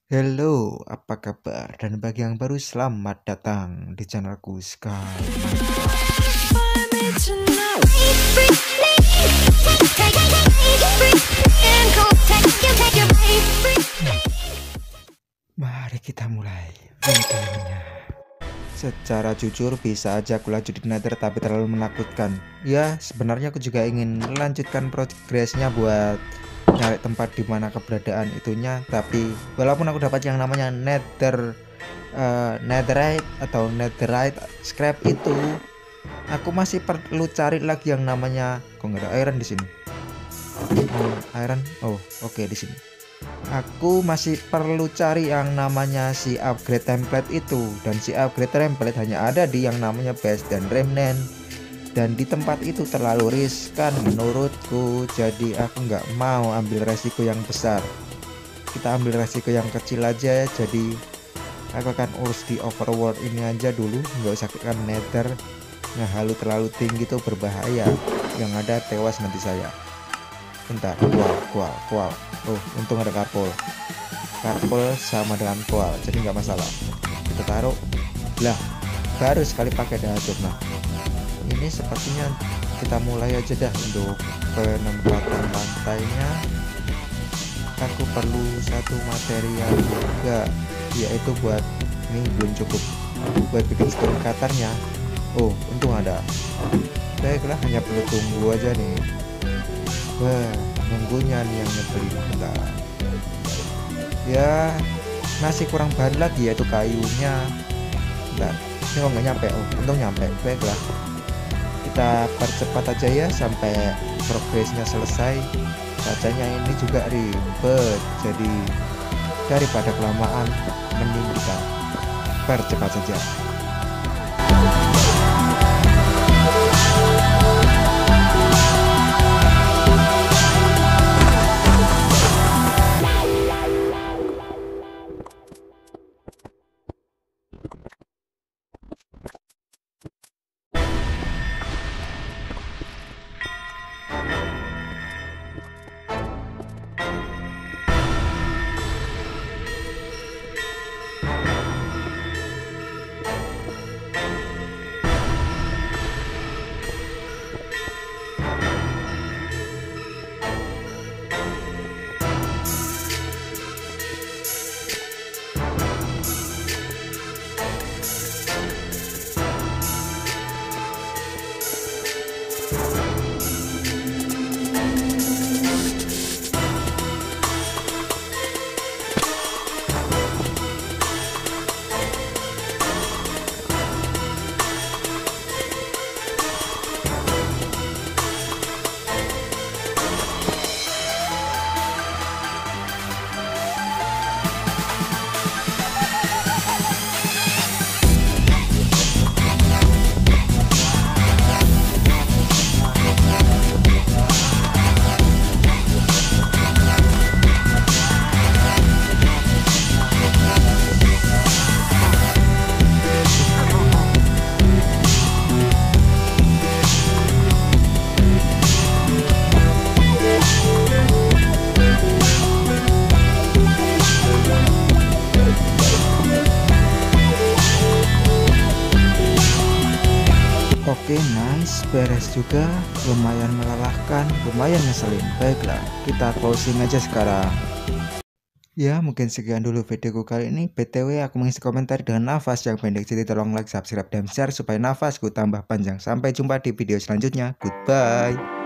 Halo, apa kabar? Dan bagi yang baru, selamat datang di channelku Sky Mari kita mulai videonya. Secara jujur bisa aja aku lanjut di Nether, tapi terlalu menakutkan. Ya, sebenarnya aku juga ingin melanjutkan progresnya buat nyari tempat di mana keberadaan itunya, tapi walaupun aku dapat yang namanya netherite atau netherite scrap itu, aku masih perlu cari lagi yang namanya, kok nggak ada iron di sini. Iron, oke, di sini aku masih perlu cari yang namanya si upgrade template itu, dan si upgrade template hanya ada di yang namanya base dan remnant, dan di tempat itu terlalu riskan menurutku, jadi aku nggak mau ambil resiko yang besar. Kita ambil resiko yang kecil aja, jadi aku akan urus di overworld ini aja dulu, nggak usah ke nether. Halu terlalu tinggi tuh berbahaya, yang ada tewas nanti saya. Bentar, kual. Untung ada karpol sama dengan kual, jadi nggak masalah. Kita taruh lah, baru sekali pakai dahsyat. Nah, ini sepertinya kita mulai aja dah. Untuk penempatan lantainya aku perlu satu material juga, yaitu buat ini belum cukup buat bikin stone cutternya. Untung ada. Baiklah, hanya perlu tunggu aja nih. Wah, nunggunya nih yang nyebelin. Bentar. Ya, masih kurang bahan lagi yaitu kayunya. Bentar, ini kok nggak nyampe. Untung nyampe. Baiklah, kita percepat aja ya sampai progresnya selesai. Bacanya ini juga ribet, jadi daripada kelamaan mending kita percepat saja. Oke, nice, beres juga. Lumayan melelahkan, lumayan ngeselin. Baiklah, kita closing aja sekarang. Ya, mungkin sekian dulu videoku kali ini. BTW, aku mengisi komentar dengan nafas yang pendek, jadi tolong like, subscribe, dan share supaya nafasku tambah panjang. Sampai jumpa di video selanjutnya. Goodbye.